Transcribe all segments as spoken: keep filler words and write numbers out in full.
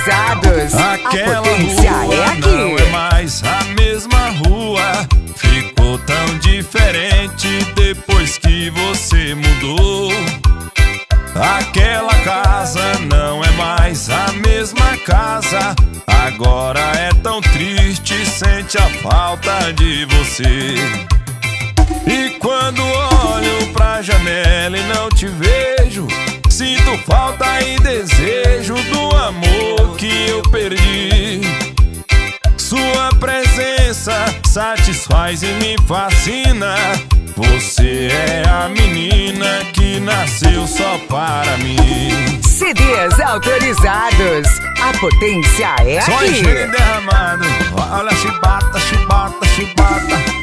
autorizados. Aquela a potência rua é aqui. não é mais a mesma rua. Ficou tão diferente depois que você mudou. Aquela casa não é mais a mesma casa. Agora é tão triste, sente a falta de você. E quando olho pra janela e não te vejo, sinto falta e desejo do amor que eu perdi. Sua presença satisfaz e me fascina. Você é a menina que nasceu só para mim. C Ds autorizados. A potência é Só aqui. engenho derramado. Olha a chibata, chibata, chibata.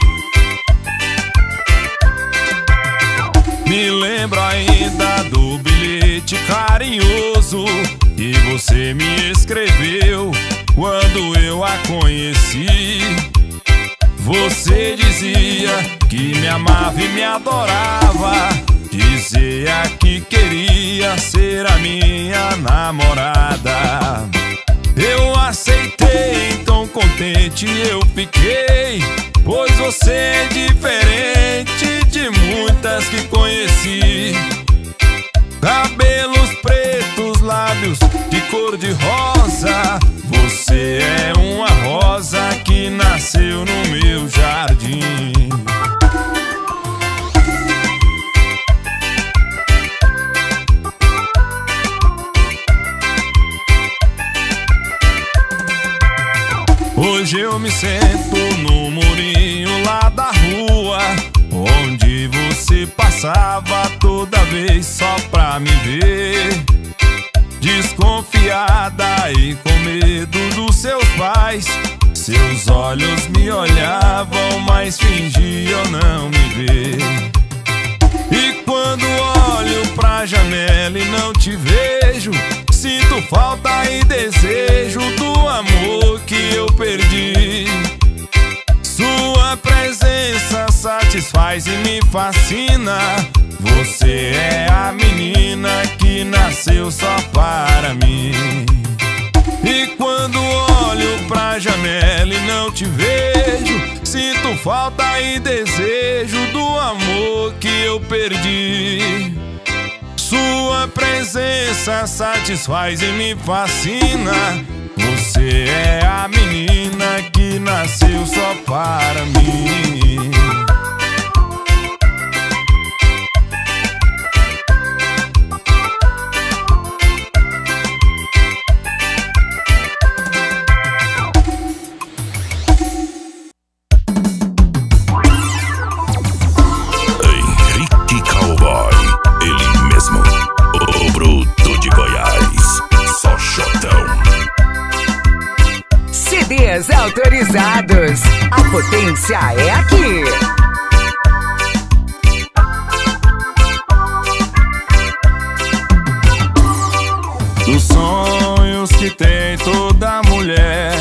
Me lembro ainda do bilhete carinhoso que você me escreveu quando eu a conheci. Você dizia que me amava e me adorava, dizia que queria ser a minha namorada. Eu aceitei, tão contente eu fiquei, pois você é diferente de muitas que conheci. Cabelos pretos, lábios de cor de rosa. Você é uma rosa que nasceu no meu jardim. Hoje eu me sento no murinho lá da rua, onde você passava toda vez só pra me ver. Desconfiada e com medo dos seus pais, seus olhos me olhavam, mas fingiam não me ver. E quando olho pra janela e não te vejo, sinto falta e desejo do amor que eu perdi. Sua presença satisfaz e me fascina. Você é a menina que nasceu só para mim. E quando olho pra janela e não te vejo, sinto falta e desejo do amor que eu perdi. Sua presença satisfaz e me fascina. Você é a menina que nasceu só para mim. Henrique Cowboy, ele mesmo, o bruto de Goiás, só chotão. C Ds autorizados. A potência é aqui. Dos sonhos que tem toda mulher,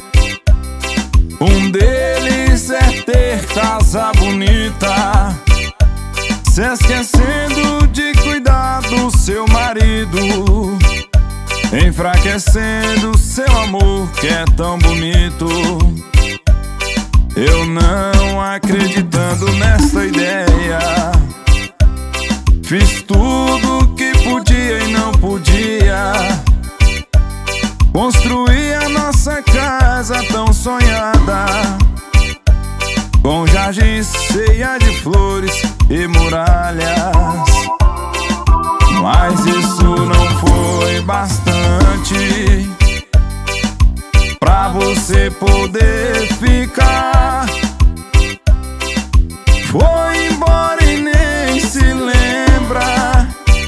um deles é ter casa bonita, se esquecendo de cuidar do seu marido, enfraquecendo seu amor que é tão bonito. Eu não acreditando nessa ideia, fiz tudo que podia e não podia, construí a nossa casa tão sonhada, com jardim cheia de flores e muralhas. Mas isso não foi bastante pra você poder ficar. Foi embora e nem se lembra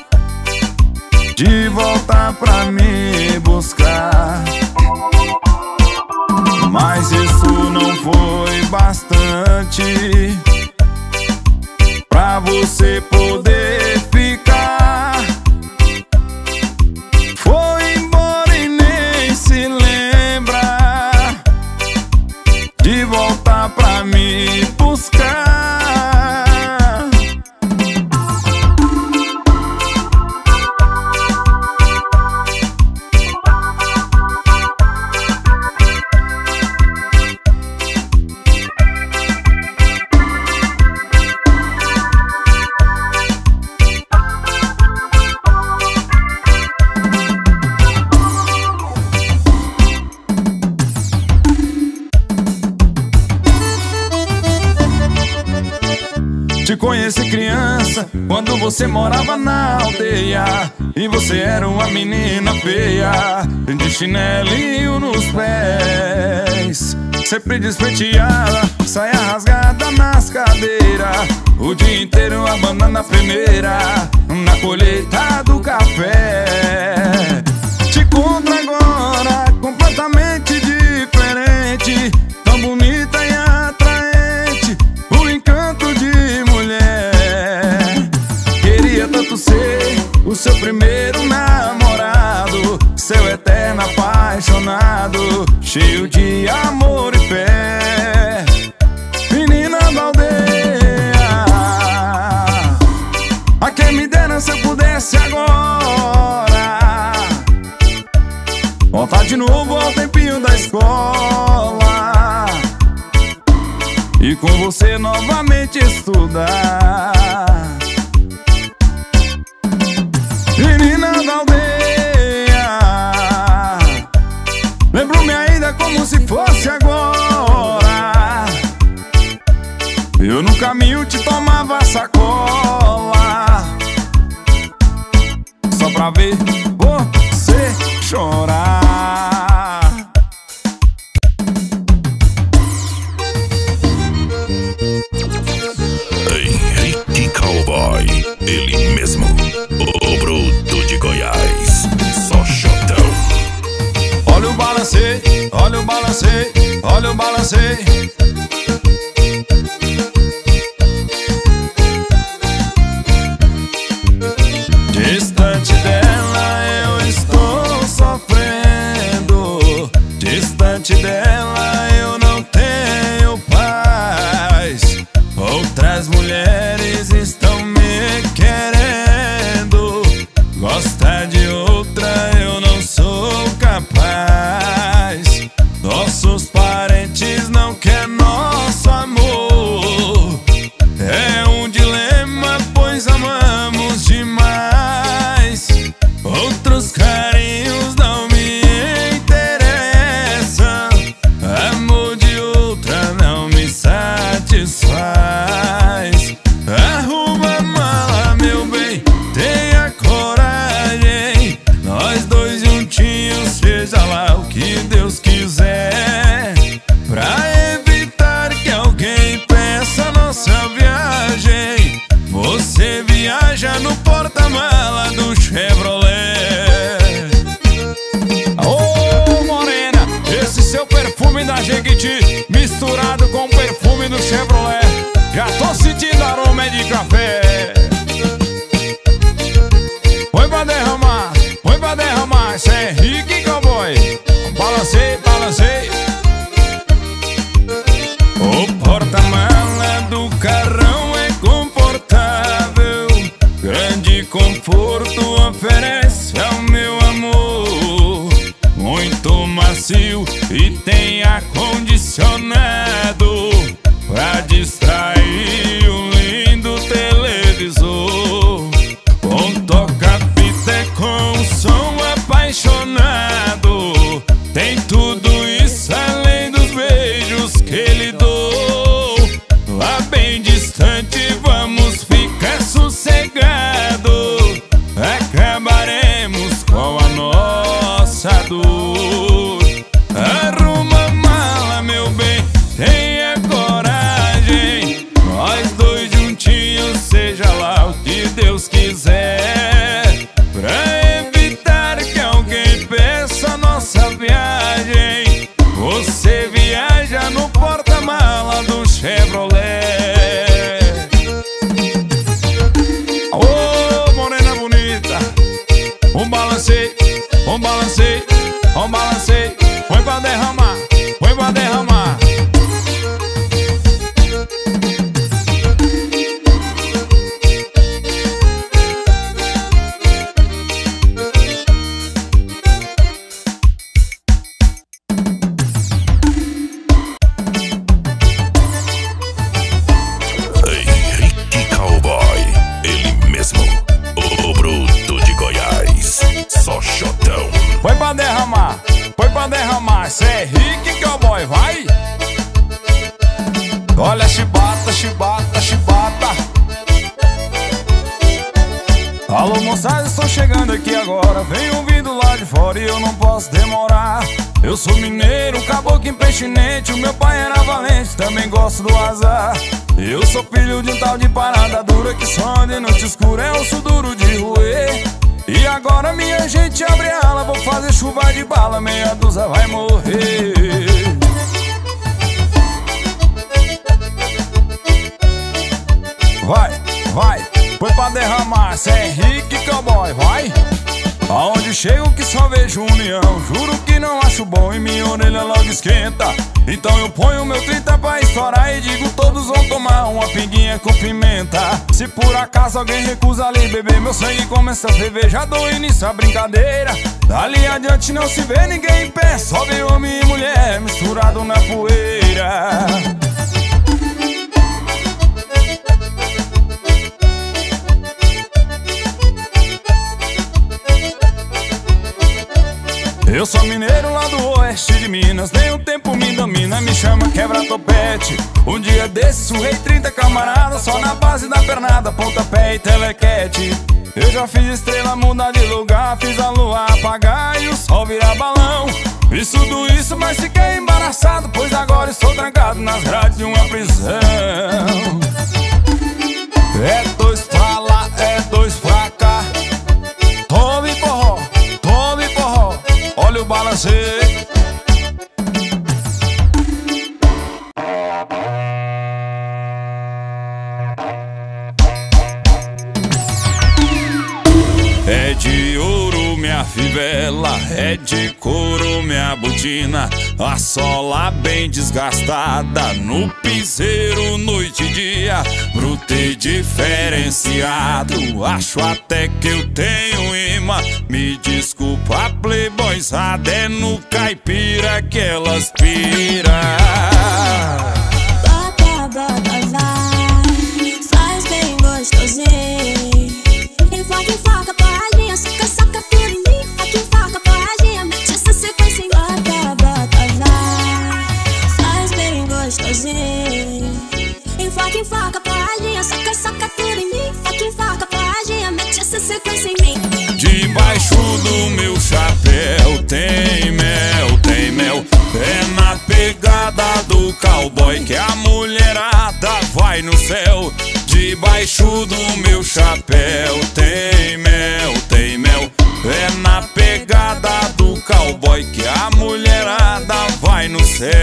de voltar pra me buscar. Mas isso não foi bastante pra você poder ficar. Foi embora e nem se lembra de voltar pra me buscar. Te conheci criança, quando você morava na aldeia, e você era uma menina feia, de chinelinho nos pés, sempre despenteada, saia rasgada nas cadeiras, o dia inteiro a banana primeira, na colheita do café. Te encontro agora completamente diferente, tão bonita e atraente, um encanto de mulher. Queria tanto ser o seu primeiro namorado, seu eterno apaixonado, cheio de amor e fé. Menina da aldeia, a quem me dera se eu pudesse agora voltar de novo ao tempinho da escola e com você novamente estudar. Menina da aldeia, lembro-me ainda como se fosse agora. Eu no caminho te tomava sacola, só pra ver você chorar. Henrique Cowboy, ele mesmo, o bruto de Goiás, só chotão. Olha o balancei, olha o balancei, olha o balancei. Distante dela eu estou sofrendo, distante dela eu não tenho paz. Outras mulheres estão me querendo, gostar de outra eu não sou capaz. Nossos parentes não querem nosso amor, é um dilema pois amamos demais. Outros carinhos não me interessam, amor de outra não me satisfaz. Arruma a mala, meu bem, tenha coragem, nós dois juntinhos, seja lá o que Deus quiser, pra evitar que alguém peça nossa viagem. Você viaja no porta-mala do Chevrolet. Ô morena, esse seu perfume da Jequiti misturado com o perfume do Chevrolet, já tô sentindo aroma de café. Põe pra derramar, põe pra derramar, isso é Henrique Cowboy. Balancei, balancei. O porta-mala do carrão é confortável, grande conforto oferece ao meu amor, muito macio e tem ar-condicionado pra distrair o lindo televisor, com toca-fita e com som apaixonado. Tem tudo isso além dos beijos que lhe dou. Lá bem distante vamos ficar sossegado, acabaremos com a nossa dor. Arruma a mala, meu bem, tenha coragem, chegando aqui agora, venho vindo lá de fora e eu não posso demorar. Eu sou mineiro, caboclo impertinente, o meu pai era valente, também gosto do azar. Eu sou filho de um tal de parada dura que só de noite escura é osso duro de roer. E agora minha gente abre ala, vou fazer chuva de bala, meia dúzia vai morrer. Vai, vai, põe pra derramar, cê é Henrique Cowboy, vai. Aonde chego que só vejo união, juro que não acho bom e minha orelha logo esquenta. Então eu ponho meu trinta pra estourar e digo todos vão tomar uma pinguinha com pimenta. Se por acaso alguém recusa ali beber, meu sangue começa a ferver, já dou início à brincadeira. Dali adiante não se vê ninguém em pé, só vê homem e mulher misturado na poeira. Eu sou mineiro lá do oeste de Minas, nem o tempo me domina, me chama quebra-topete. Um dia desses surrei trinta camaradas, só na base da pernada, pontapé e telequete. Eu já fiz estrela mudar de lugar, fiz a lua apagar e o sol virar balão. Fiz tudo isso, mas fiquei embaraçado, pois agora estou trancado nas grades de uma prisão. É dois pra lá, é dois pra cá, tome porró, tome porró, olha o balanceio. É de ouro minha fivela, é de couro minha botina, a sola bem desgastada, no piseiro noite e dia, bruto e diferenciado, acho até que eu tenho imã. Me desculpa playboyzada, é no caipira que elas pira. Bota, bota, vai, faz bem gostosinho. Enfoca, enfoca, porradinha, saca, saca tudo em mim. Enfoca, enfoca, porradinha, mete essa sequência em bota, bota, vai, faz bem gostosinho. Enfoca, enfoca, porradinha, saca, saca tudo em mim. Enfoca, enfoca, porradinha, mete essa sequência em mim. Debaixo do meu chapéu tem mel, tem mel. É na pegada do cowboy que a mulherada vai no céu. Debaixo do meu chapéu tem mel, tem mel. É na pegada do cowboy que a mulherada vai no céu.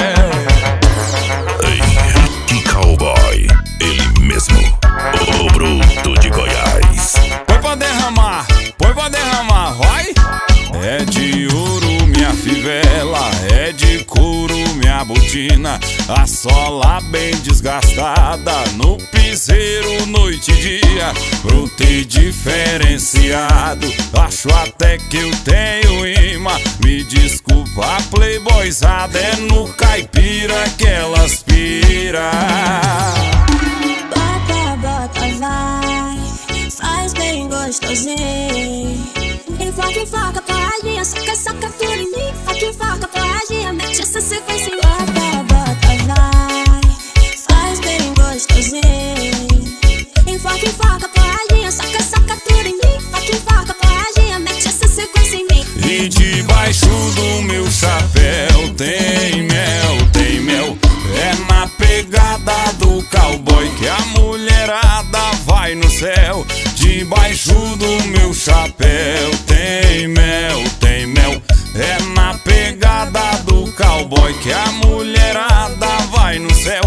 Henrique Cowboy, ele mesmo, o bruto de Goiás. Põe pra derramar, põe pra derramar, vai. É de ouro minha fivela, é de couro minha botina, a sola bem desgastada, no piseiro noite e dia, bruto e diferenciado, acho até que eu tenho imã. Me desculpa playboyzada, é no caipira que elas pira. Bota, bota, vai, faz bem gostosinho. Enfoca, enfoca, porradinha, saca, saca tudo em mim. Enfoca, enfoca, porradinha, mete essa sequência em bota, bota, vai, faz bem gostosinho. Enfoca, enfoca, porradinha, saca, saca tudo em mim. Enfoca, enfoca, porradinha, mete essa sequência em mim. E debaixo do meu chapéu tem mel, tem mel. É na pegada do cowboy que a mulherada vai no céu. Debaixo do meu chapéu tem mel, tem mel. É na pegada do cowboy que a mulherada vai no céu.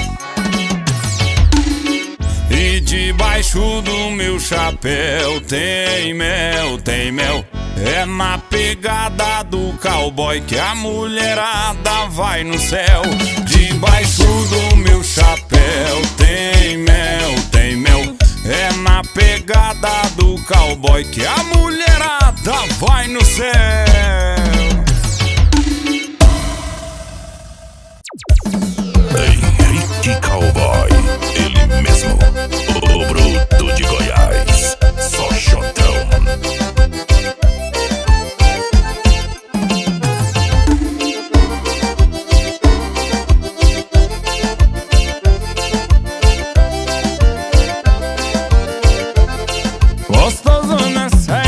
E debaixo do meu chapéu tem mel, tem mel. É na pegada do cowboy que a mulherada vai no céu. Debaixo do meu chapéu tem mel, tem mel. É na pegada do cowboy que a mulherada vai no céu. Henrique Cowboy, ele mesmo, o bruto de Goiás, só chotão. Gostoso nessa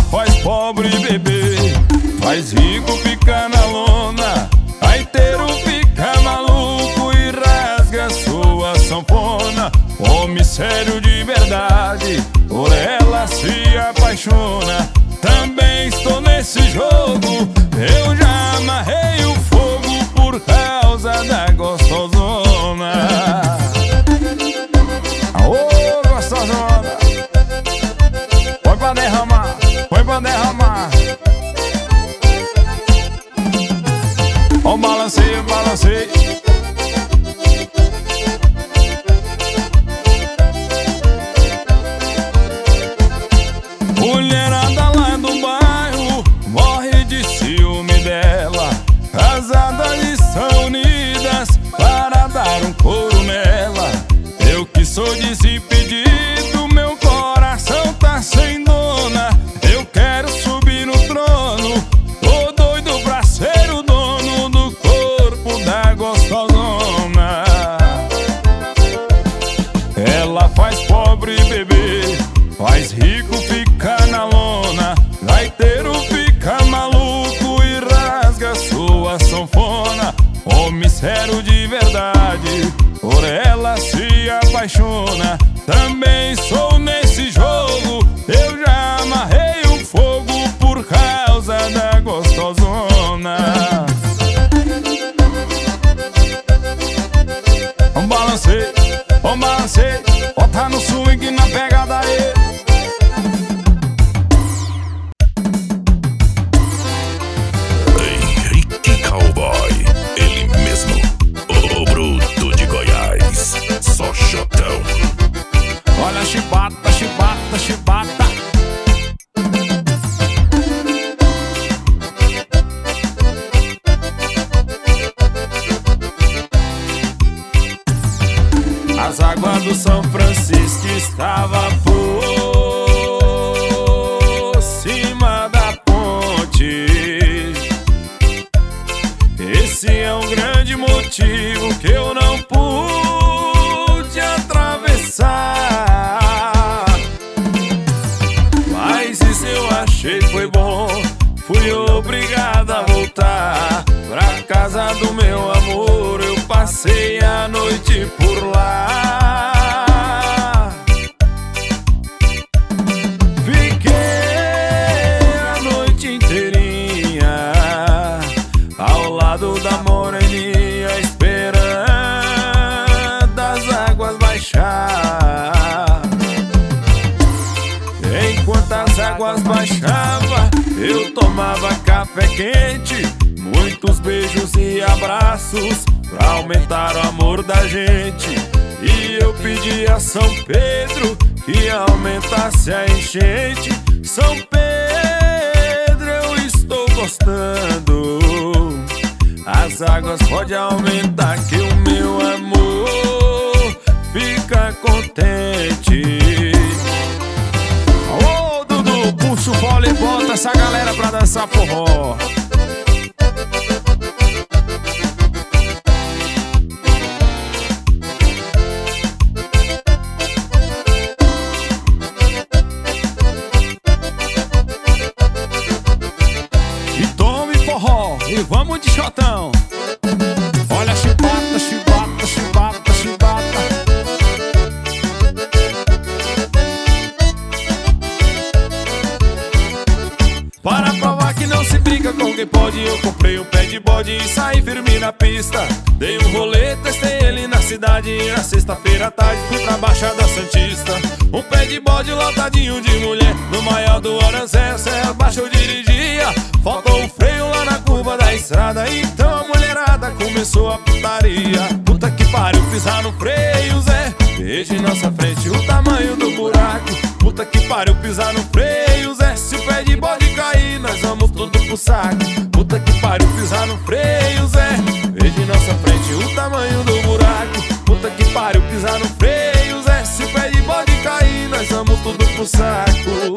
faz pobre beber, faz rico ficar na lona, gaiteiro fica maluco e rasga sua sanfona. Homem sério de verdade, por ela se apaixona. Também estou nesse jogo, eu já amarrei o fogo por causa da gostosona. Ô, gostosona, foi pra derramar, foi pra derramar. Ó, balancei, balancei. Mulherada lá do bairro morre de ciúme dela. Casadas estão unidas para dar um couro nela. Eu que sou desimpedido, meu coração tá sem dona. Eu quero subir no trono, tô doido pra ser o dono do corpo da gostosona. Ela faz pobre beber, faz rico ficar na lona, gaiteiro fica maluco e rasga sua sanfona. Homem sério de verdade, por ela se apaixona. Também sou nesse jogo, eu já amarrei o fogo por causa da gostosona. Balancei, oh, balancei, bota no swing na pegada aí. Henrique Cowboy, ele mesmo, o bruto de Goiás, só chotão. Olha a chibata, chibata, chibata. As águas do São Francisco estavam por cima da ponte. Esse é um grande motivo que eu não pude atravessar. Mas isso eu achei foi bom, fui obrigado a voltar pra casa do meu amor. Eu passei a noite por lá, fiquei a noite inteirinha ao lado da moreninha, esperando as águas baixar. Enquanto as águas baixavam, eu tomava café quente, muitos beijos e abraços pra aumentar o amor da gente. E eu pedi a São Pedro que aumentasse a enchente. São Pedro, eu estou gostando, as águas pode aumentar que o meu amor fica contente. Ô, Dudu, puxa o fole e bota essa galera pra dançar forró. E vamos de shotão. Olha a chibata, chibata, chibata, chibata. Para provar que não se brinca com quem pode, eu comprei um pé de bode e saí firme na pista. Dei um rolê, testei ele na cidade. E na sexta-feira à tarde fui pra Baixada Santista. Um pé de bode lotadinho de mulher, no maior do Aranzé, Serra Baixa eu dirigia. Faltou o freio lá na curva da estrada, então a mulherada começou a putaria. Puta que pariu, pisar no freio, Zé, veja em nossa frente o tamanho do buraco. Puta que pariu, pisar no freio, Zé, se o pé de bode cair, nós vamos tudo pro saco. Puta que pariu, pisar no freio, Zé, veja em nossa frente o tamanho do buraco. Puta que pariu, pisar no freio, Zé, se o pé de bode cair, nós vamos tudo pro saco.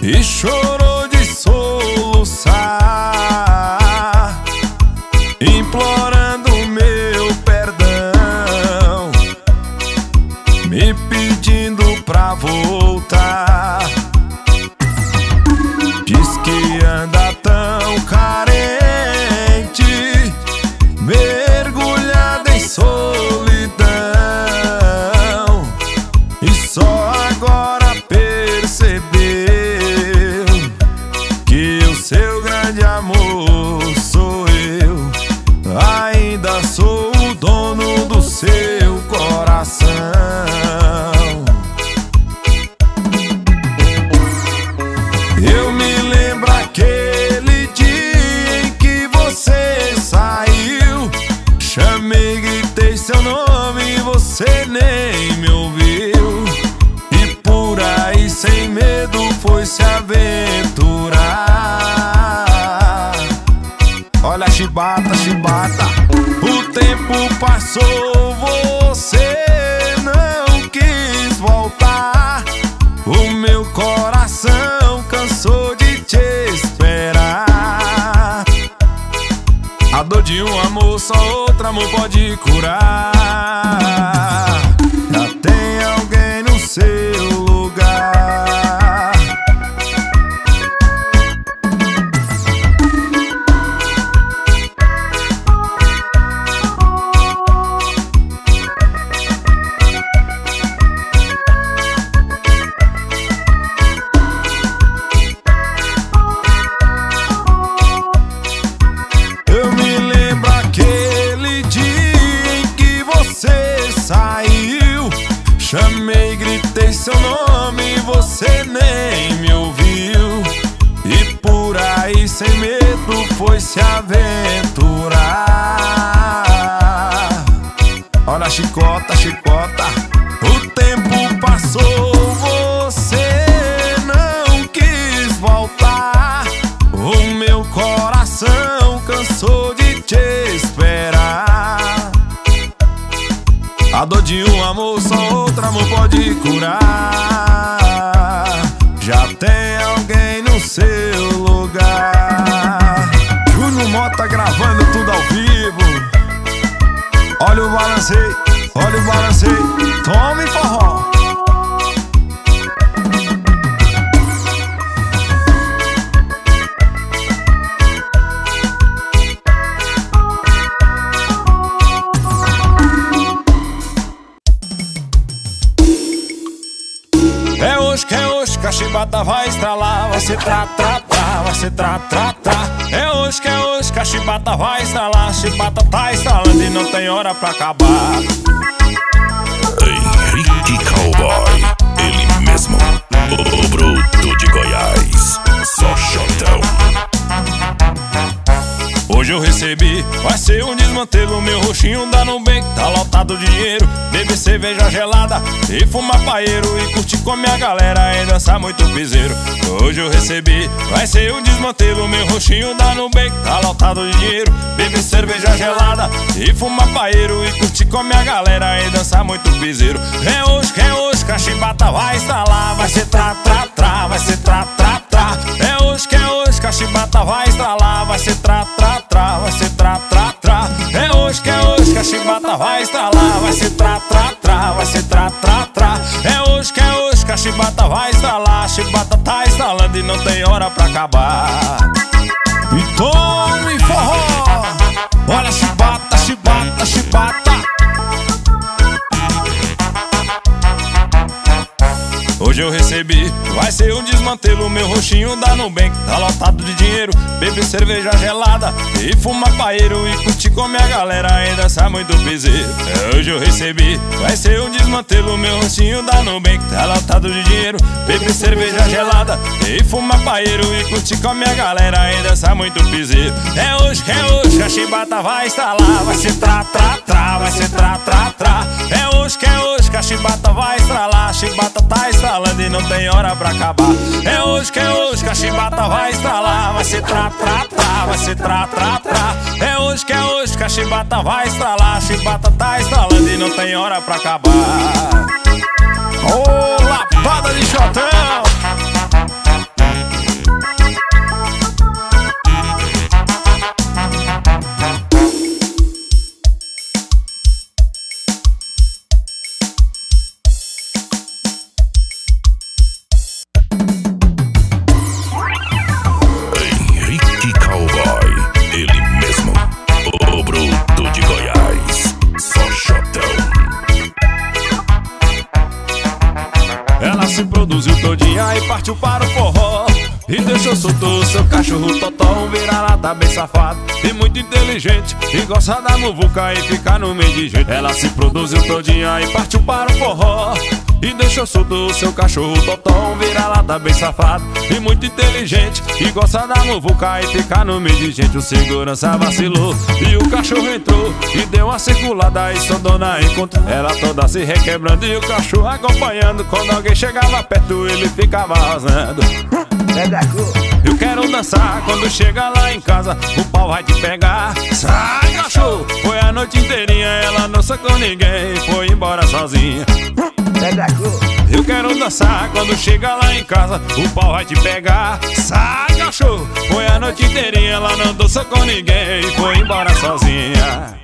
e chorou de soluçar, implorando meu perdão, me pedindo pra voltar. Diz que anda tão carente, mergulhada em solidão, e só agora percebeu que o seu grande amor sou eu. Ainda sou o dono do seu coração. Eu me lembro aquele dia em que você saiu, chamei, gritei seu nome e você nem me ouviu, e por aí sem medo foi se aventurar. Olha a chibata, chibata, o tempo passou, você não quis voltar, o meu coração cansou de te esperar. A dor de um amor só outro amor pode curar. Já tem alguém no seu lugar. Eu me lembro aquele dia em que você saiu, chamei, gritei seu nome e você nem me ouviu, e por aí sem medo foi se aventurar. Olha a chicota, chicota, o tempo passou, você não quis voltar, o meu coração cansou de te esperar. A dor de um amor só outro amor pode curar. Já tem alguém no seu lugar. Júnior Mota gravando tudo ao vivo. Olha o balanceio, olha o balanceio, tome forró. É hoje que é hoje que a chibata vai estralar, vai ser tra, tra, tra, vai ser tra, tra, tra. É hoje que é hoje que a chibata vai estralar, a chibata tá estralando e não tem hora pra acabar. Henrique Cowboy, ele mesmo, o bruto de Goiás, só chotão. Hoje eu recebi, vai ser um desmantelo, meu roxinho dá no bem, tá lotado de dinheiro, beber cerveja gelada e fumar paeiro, e curtir com a minha galera e dançar muito piseiro. Hoje eu recebi, vai ser um desmantelo, meu roxinho dá no bem, tá lotado de dinheiro, beber cerveja gelada e fumar paeiro, e curtir com a minha galera e dançar muito piseiro. É hoje que é hoje que a chibata vai estralar, vai ser tra, tra, tra, vai ser tra, tra, tra. É hoje que é hoje que a chibata vai estralar, vai ser tra, tra, tra, vai ser tra, tra, tra. É hoje que é hoje que a chibata vai estralar, vai ser tra, tra, tra, vai ser tra, tra, tra. É hoje que é hoje que a chibata vai estralar, a chibata tá estralando e não tem hora pra acabar. E tome forró, olha a chibata, chibata, chibata. Hoje eu recebi, vai ser um desmantelo, meu roxinho dá no bem, tá lotado de dinheiro, beber cerveja gelada e fumar paeiro, e curtir com minha galera e dançar muito piseiro. Hoje eu recebi, vai ser um desmantelo, meu roxinho dá no bem, tá lotado de dinheiro, beber cerveja gelada e fumar paeiro, e curtir com minha galera e dançar muito piseiro. É hoje que é hoje que a chibata vai estralar, vai ser tra, tra, tra, vai ser tra, tra, tra. É hoje que é hoje que a chibata vai estralar, a chibata tá estralando e não tem hora pra acabar. É hoje que é hoje que a chibata vai estralar, vai ser tra, tra, tra, vai ser tra, tra, tra. É hoje que é hoje que a chibata vai estralar, a chibata tá estralando e não tem hora pra acabar. Ô, lapada de chotão! deixou solto o seu cachorro totó, um vira-lata bem safado e muito inteligente, e gosta da muvuca e fica no meio de gente. Ela se produziu todinha e partiu para o forró, e deixou solto o seu cachorro totó, um vira-lata bem safado e muito inteligente, e gosta da muvuca e fica no meio de gente. O segurança vacilou e o cachorro entrou e deu uma circulada, e sua dona encontrou ela toda se requebrando e o cachorro acompanhando. Quando alguém chegava perto ele ficava rosnando. Eu quero dançar, quando chega lá em casa o pau vai te pegar. Sai, cachorro! Foi a noite inteirinha, ela não sacou ninguém, foi embora sozinha. Eu quero dançar, quando chega lá em casa o pau vai te pegar. Sai, cachorro! Foi a noite inteirinha, ela não dançou com ninguém, foi embora sozinha.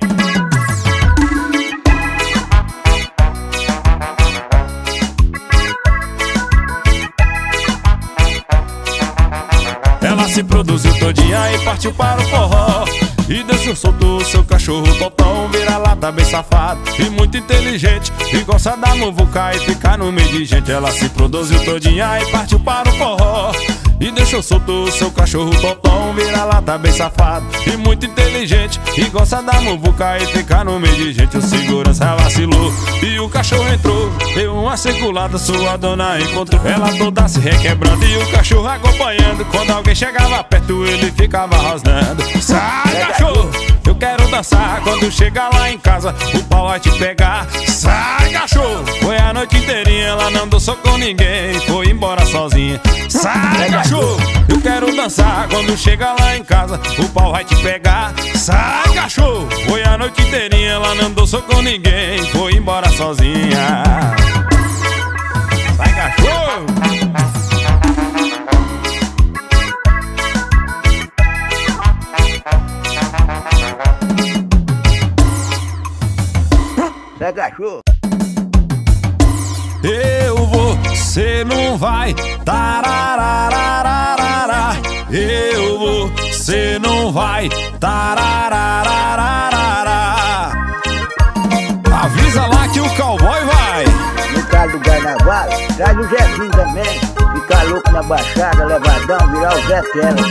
Ela se produziu todinha e partiu para o forró, e deixou solto o seu cachorro totó, um vira-lata bem safado e muito inteligente, e gosta da muvuca e fica no meio de gente. Ela se produziu todinha e partiu para o forró, e deixou solto o seu cachorro totó, um vira-lata bem safado e muito inteligente, e gosta da muvuca e fica no meio de gente. O segurança vacilou e o cachorro entrou, deu uma circulada, sua dona encontrou ela toda se requebrando e o cachorro acompanhando. Quando alguém chegava perto ele ficava rosnando. Sai, cachorro! Eu quero dançar, quando chega lá em casa o pau vai te pegar. Sai, cachorro! Foi a noite inteirinha, ela não dançou com ninguém, foi embora sozinha. Sai, cachorro! Eu quero dançar, quando chega lá em casa o pau vai te pegar. Sai, cachorro! Foi a noite inteirinha, ela não dançou com ninguém, foi embora sozinha. Sai, cachorro! Sai, cachorro! Eu vou, cê não vai, tarararararará. Eu vou, cê não vai, tarararararará. Avisa lá que o cowboy vai. No caso do carnaval, traz o Zezinho também. Ficar louco na baixada, levadão, virar o Zé Tela.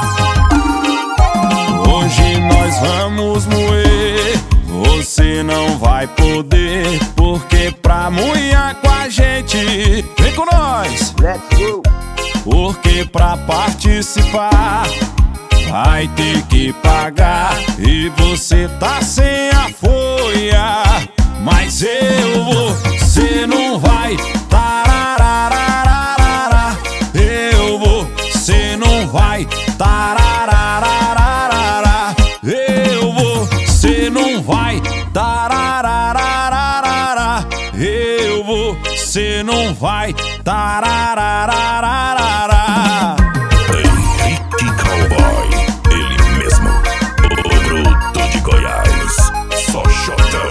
Hoje nós vamos moer, você não vai poder, porque pra moer com a gente, vem com nós. Let's go! Porque pra participar vai ter que pagar, e você tá sem a folha, mas eu vou, cê não vai, tarararararará. Eu vou, cê não vai, tarararararará. Eu vou, cê não vai, tarararararará. Eu vou, cê não vai, tarararararará. Henrique Cowboy, ele mesmo, o bruto de Goiás, só chotão.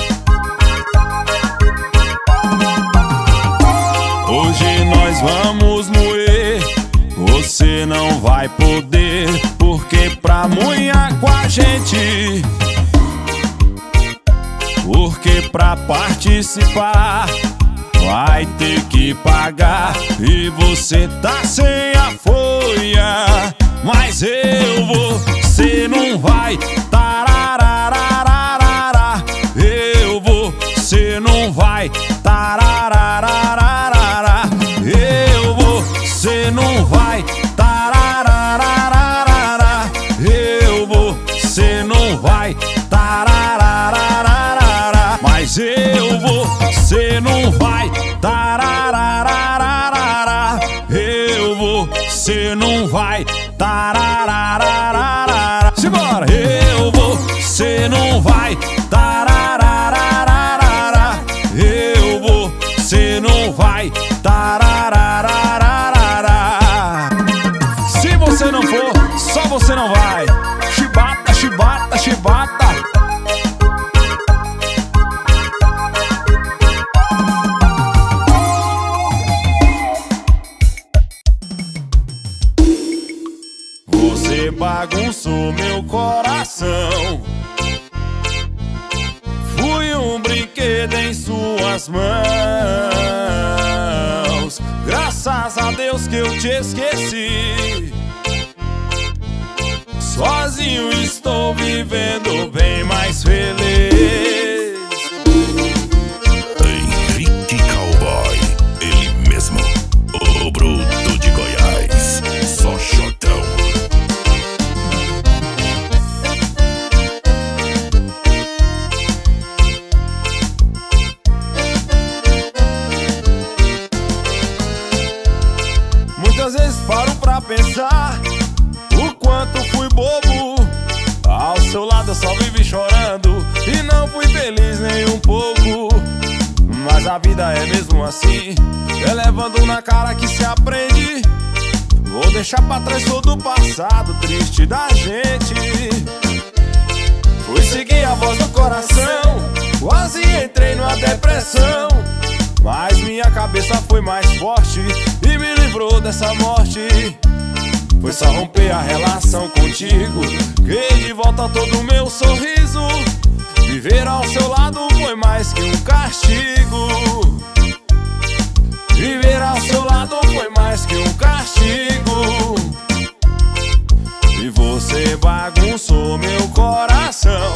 Hoje nós vamos moer, você não vai poder, porque pra moer com a gente, porque pra participar vai ter que pagar, e você tá sem a folha, mas eu vou, cê não vai, tarararararará. Eu vou, cê não vai, tarararararará. Eu vou, cê não vai, tarararararará. Eu vou, cê não vai, tarararararará. Mas eu vou, cê não vai, tarararararará. Eu vou, cê não vai, tarararararará. Simbora! Eu vou, cê não vai, tarararararará. Eu vou, cê não vai, tarararararará. Se você não for, só você não vai. Chibata, chibata, chibata. Você bagunçou meu coração. Fui um brinquedo em suas mãos. anos, graças a Deus que eu te esqueci. Sozinho estou vivendo bem mais feliz. Henrique Cowboy, ele mesmo, o bruto de Goiás, só chotão. Muitas vezes paro pra pensar o quanto fui bobo. Ao seu lado eu só vivi chorando e não fui feliz nem um pouco. Mas a vida é mesmo assim, é levando na cara que se aprende. Vou deixar pra trás todo o passado triste da gente. Fui seguir a voz do coração, quase entrei numa depressão. Mas minha cabeça foi mais forte e me livrou dessa morte. Foi só romper a relação contigo, ganhei de volta todo o meu sorriso. Viver ao seu lado foi mais que um castigo. Viver ao seu lado foi mais que um castigo. E você bagunçou meu coração.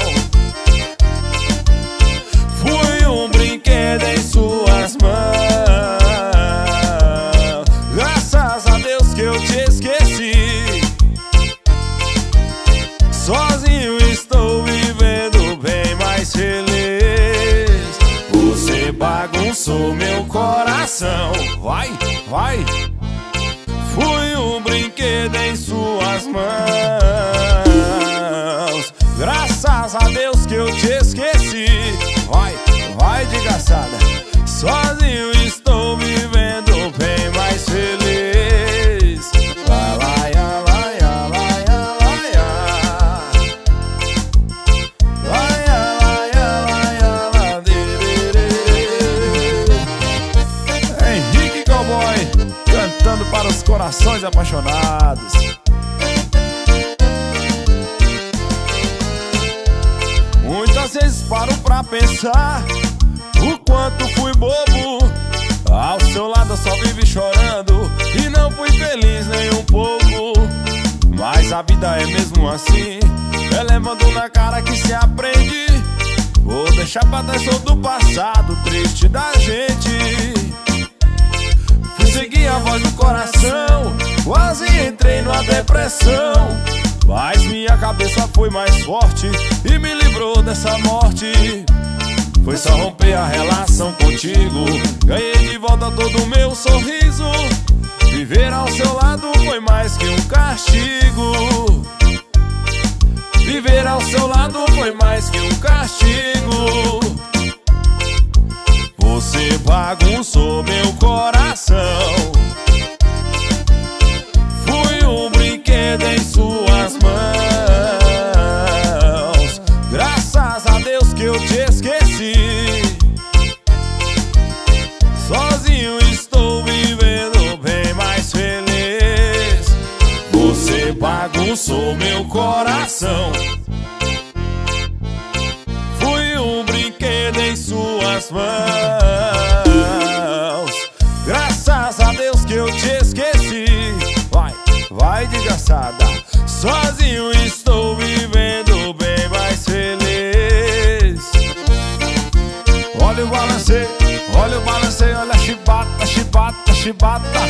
Fui um brinquedo em suas mãos. Graças a Deus que eu te esqueci. Sozinho estou vivendo bem mais feliz. Você bagunçou meu coração. Vai, vai. Fui um brinquedo em suas mãos. Graças a Deus que eu te esqueci. Vai, vai de gaçada. Sozinho estou vivendo bem mais feliz. Lá, lá, ia, lá, ia, lá, ia, lá, ia. Lá, ia, lá, ia, lá, ia, lá, de, de, de. Henrique Cowboy, cantando para os corações apaixonados. Muitas vezes paro pra pensar o quanto fui bobo. Ao seu lado eu só vivi chorando e não fui feliz nem um pouco. Mas a vida é mesmo assim, é levando na cara que se aprende. Vou deixar pra trás todo o passado triste da gente. Fui seguir a voz do coração, quase entrei numa depressão. Mas minha cabeça foi mais forte e me livrou dessa morte. Foi só romper a relação contigo, ganhei de volta todo o meu sorriso. Viver ao seu lado foi mais que um castigo. Viver ao seu lado foi mais que um castigo. Você bagunçou meu coração. Fui um brinquedo em suas mãos. Graças a Deus que eu te esqueci. Sozinho estou vivendo bem mais feliz. Você bagunçou meu coração. Fui um brinquedo em suas mãos. Graças a Deus que eu te esqueci. Vai, vai de gaçada. Sozinho estou vivendo bem mais feliz. Olha o balanceio, olha o balanceio, olha a chibata, chibata, chibata.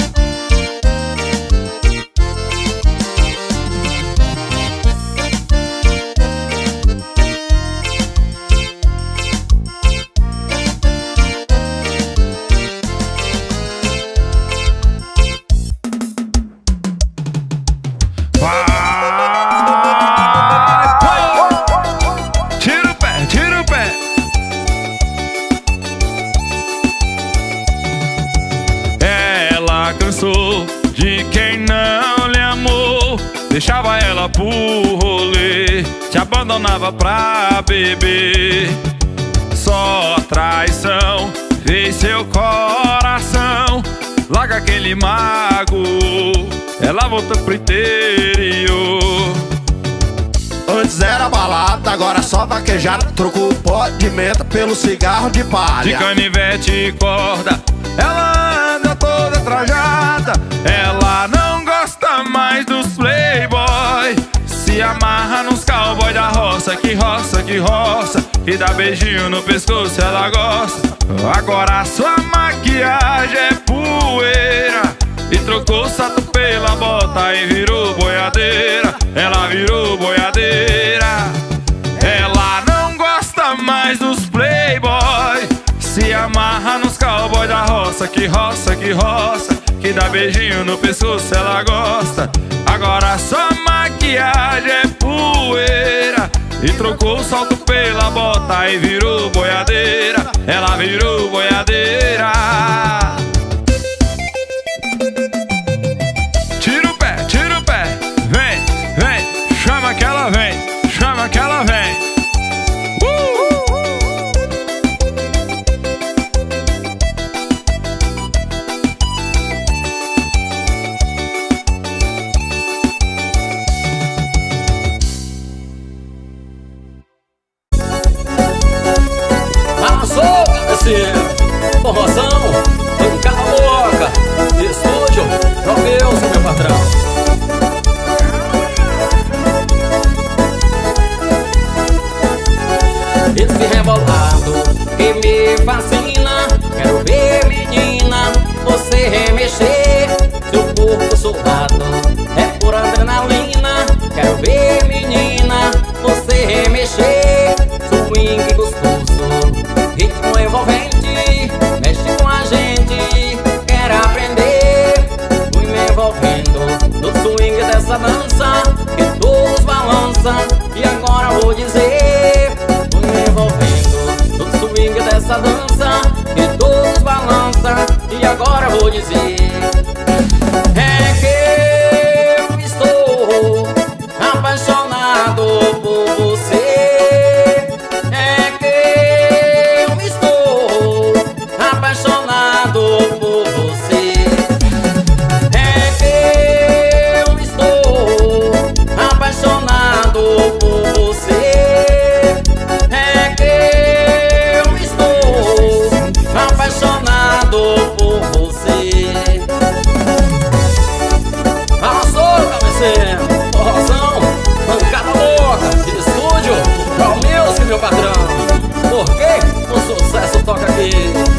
De quem não lhe amou, deixava ela por rolê, te abandonava pra beber. Só traição fez seu coração, larga aquele mago, ela voltou pro interior. Antes era balada, agora só vaquejada. Trocou o pó de menta pelo cigarro de palha. De canivete e corda, ela anda toda trajada. Ela não gosta mais dos playboy, se amarra nos cowboy da roça, que roça, que roça, e dá beijinho no pescoço, ela gosta. Agora sua maquiagem é poeira, e trocou o salto pela bota e virou boiadeira. Ela virou boiadeira. Ela não gosta mais dos playboy, se amarra nos cowboy da roça, que roça, que roça, que dá beijinho no pescoço, ela gosta. Agora sua maquiagem é poeira, e trocou o salto pela bota e virou boiadeira. Ela virou boiadeira. Tira o pé, tira o pé, vem, vem, chama que ela vem, chama que ela vem. Forrozão, pancada louca, estúdio, Promeus, meu patrão. Esse rebolado que me fascina, quero ver menina, você remexer seu corpo suado, é por adrenalina. Quero ver menina, você remexer, swing gostoso, ritmo envolvente, mexe com a gente, quer aprender. Fui me envolvendo no swing dessa dança, que todos balançam, e agora vou dizer. Fui me envolvendo no swing dessa dança, que todos balançam, e agora vou dizer. É que eu estou apaixonado por você. Apaixonado por você. É que eu estou apaixonado por você. É que eu estou apaixonado por você. Arrasou, cabeceira, forrozão, pancada louca, de estúdio, Promeus, meu patrão. Porque o sucesso toca aqui.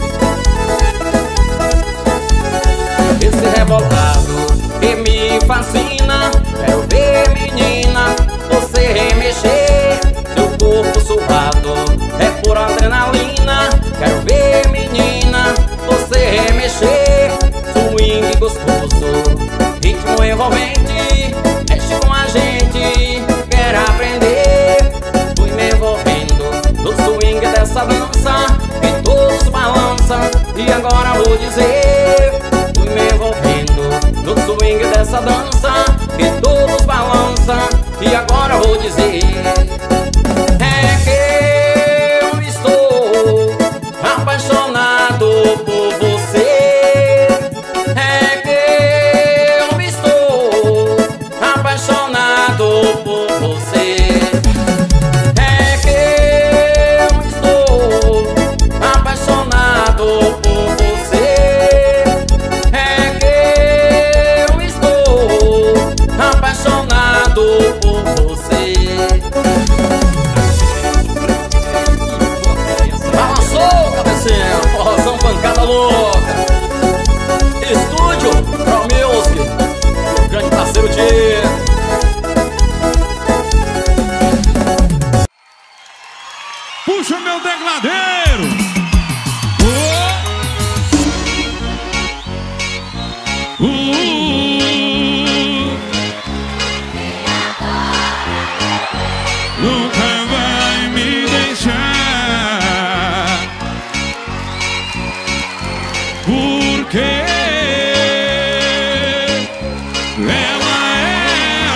Esse rebolado que me fascina, quero ver menina, você remexer seu corpo suado, é por adrenalina. Quero ver menina, você remexer, swing gostoso, ritmo envolvente, mexe com a gente, quer aprender. Fui me envolvendo no swing dessa dança, que todos balançam, e agora vou dizer. Fui me envolvendo no swing dessa dança, que todos balançam, e agora vou dizer. É que eu estou apaixonado por você. É que eu estou apaixonado por você. É que eu estou apaixonado por você. É que eu estou apaixonado por você. Balançou, cabeceira, forrozão, pancada louca. Estúdio, Promeus, meu grande parceiro de... Puxa meu tecladeiro. Uh, uh, nunca vai me deixar, porque ela é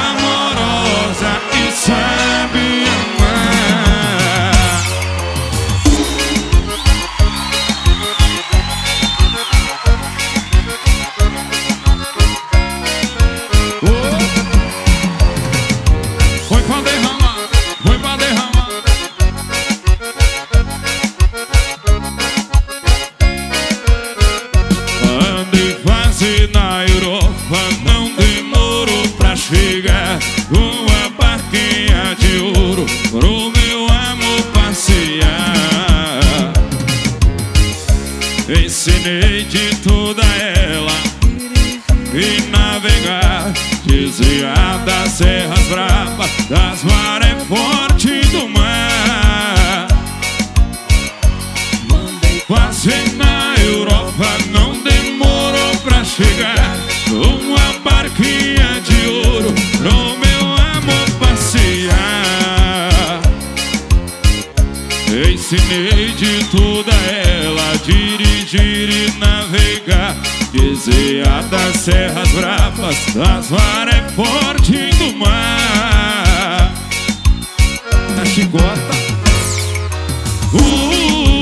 amorosa e sabe amar. uma barquinha de ouro pro meu amor passear. Ensinei de tudo a ela e navegar, desviar das serras bravas, das marés fortes do mar. Passei na Europa, não demorou pra chegar, uma barquinha de ouro pro meu amor passear. Ensinei de tudo a ela, dirigir e navegar, desviar das serras bravas, das marés fortes do mar. Na chicota uh,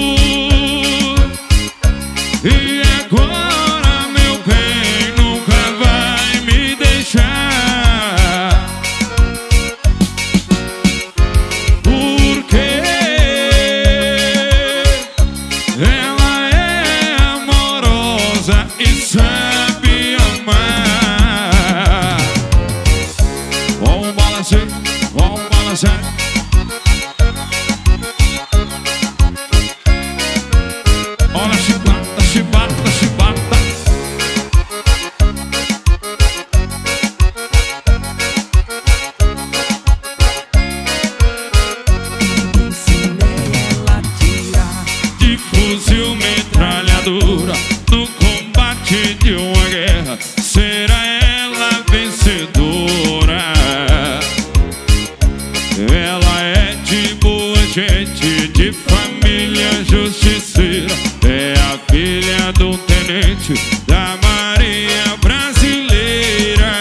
e agora meu bem nunca vai me deixar, porque ela é amorosa e sabe amar. Vamos balançar, vamos balançar. Olha a chibata, chibata, chibata. Ensinei ela a tirar De fuzil, metralhadora, no combate de uma guerra, será ela vencedora. Ela é de boa gente, de família justiceira, é a filha do tenente da Marinha Brasileira.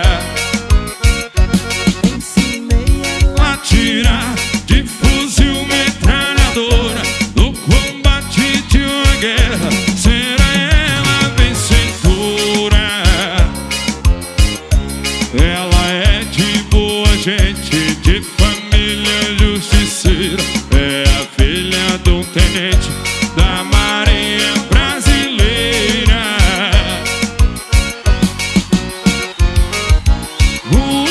Ensinei ela A tirar de fuzil, metralhadora, no combate de uma guerra, será ela vencedora. Ela é de boa gente, de família justiceira, é a filha do tenente da Marinha Brasileira. Uh,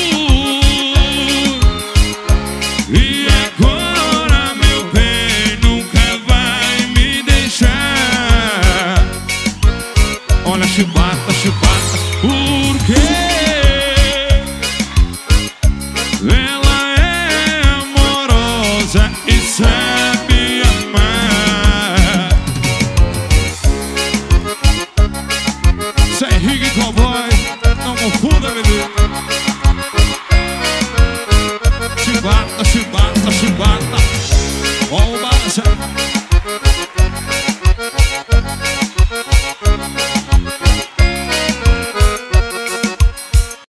e agora meu bem nunca vai me deixar. Olha a chibata, chibata, porque ela é amorosa e sabe amar. Sem rig cowboy, não confunda, bebê. Chibata, chibata, chibata.